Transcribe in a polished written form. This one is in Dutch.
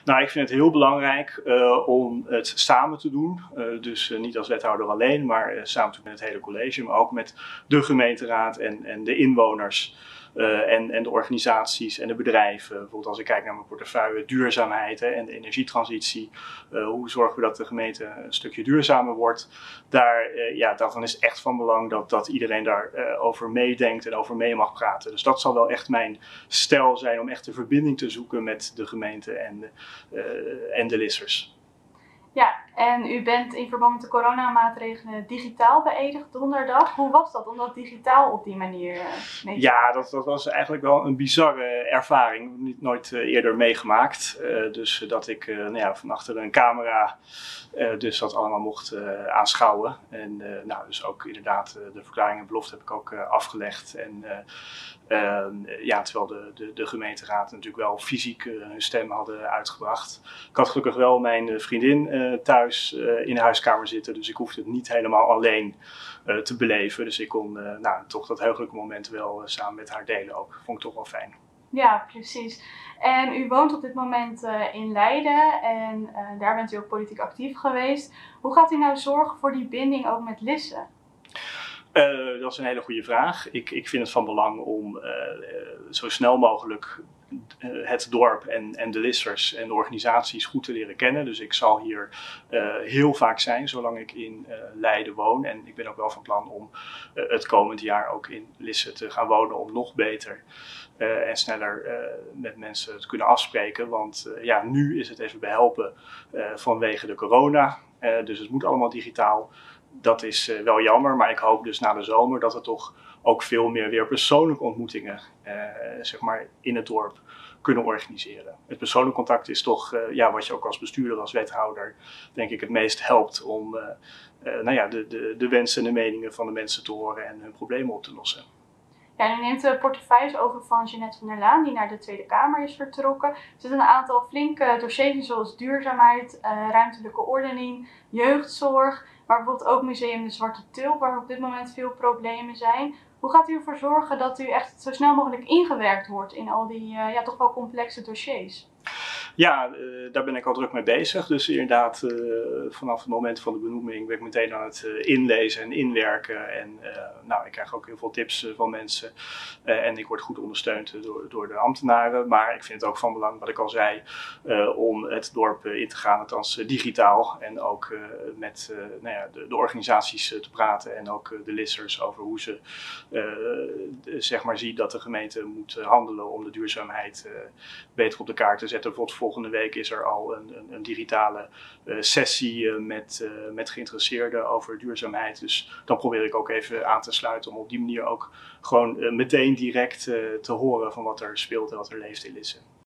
Nou, ik vind het heel belangrijk om het samen te doen. Dus niet als wethouder alleen, maar samen met het hele college, maar ook met de gemeenteraad en de inwoners. En de organisaties en de bedrijven. Bijvoorbeeld als ik kijk naar mijn portefeuille duurzaamheid en de energietransitie. Hoe zorgen we dat de gemeente een stukje duurzamer wordt. Daarvan is echt van belang dat iedereen daarover over meedenkt en over mee mag praten. Dus dat zal wel echt mijn stijl zijn om echt de verbinding te zoeken met de gemeente en de lissers. Ja, en u bent in verband met de coronamaatregelen digitaal beëdigd donderdag. Hoe was dat om dat digitaal op die manier mee te Ja, dat was eigenlijk wel een bizarre ervaring. Nooit eerder meegemaakt. Dus dat ik van achter een camera dus dat allemaal mocht aanschouwen. En dus ook inderdaad de verklaring en belofte heb ik ook afgelegd. En terwijl de gemeenteraad natuurlijk wel fysiek hun stem hadden uitgebracht. Ik had gelukkig wel mijn vriendin thuis in de huiskamer zitten. Dus ik hoefde het niet helemaal alleen te beleven. Dus ik kon toch dat heugelijke moment wel samen met haar delen ook. Vond ik toch wel fijn. Ja, precies. En u woont op dit moment in Leiden en daar bent u ook politiek actief geweest. Hoe gaat u nou zorgen voor die binding ook met Lisse? Dat is een hele goede vraag. Ik vind het van belang om zo snel mogelijk het dorp en de lissers en de organisaties goed te leren kennen. Dus ik zal hier heel vaak zijn, zolang ik in Leiden woon. En ik ben ook wel van plan om het komend jaar ook in Lisse te gaan wonen om nog beter en sneller met mensen te kunnen afspreken. Want nu is het even behelpen vanwege de corona. Dus het moet allemaal digitaal. Dat is wel jammer, maar ik hoop dus na de zomer dat we toch ook veel meer weer persoonlijke ontmoetingen in het dorp kunnen organiseren. Het persoonlijk contact is toch wat je ook als bestuurder, als wethouder, denk ik het meest helpt om de wensen en de meningen van de mensen te horen en hun problemen op te lossen. Ja, u neemt de portefeuilles over van Jeanette van der Laan, die naar de Tweede Kamer is vertrokken. Er zitten een aantal flinke dossiers in, zoals duurzaamheid, ruimtelijke ordening, jeugdzorg, maar bijvoorbeeld ook Museum de Zwarte Tulp, waar op dit moment veel problemen zijn. Hoe gaat u ervoor zorgen dat u echt zo snel mogelijk ingewerkt wordt in al die toch wel complexe dossiers? Ja, daar ben ik al druk mee bezig. Dus inderdaad, vanaf het moment van de benoeming ben ik meteen aan het inlezen en inwerken. En ik krijg ook heel veel tips van mensen. En ik word goed ondersteund door de ambtenaren. Maar ik vind het ook van belang, wat ik al zei, om het dorp in te gaan, althans digitaal. En ook met de organisaties te praten en ook de lissers over hoe ze zien dat de gemeente moet handelen om de duurzaamheid beter op de kaart te zetten. Bijvoorbeeld volgende week is er al een digitale sessie met geïnteresseerden over duurzaamheid. Dus dan probeer ik ook even aan te sluiten om op die manier ook gewoon meteen direct te horen van wat er speelt en wat er leeft in Lisse.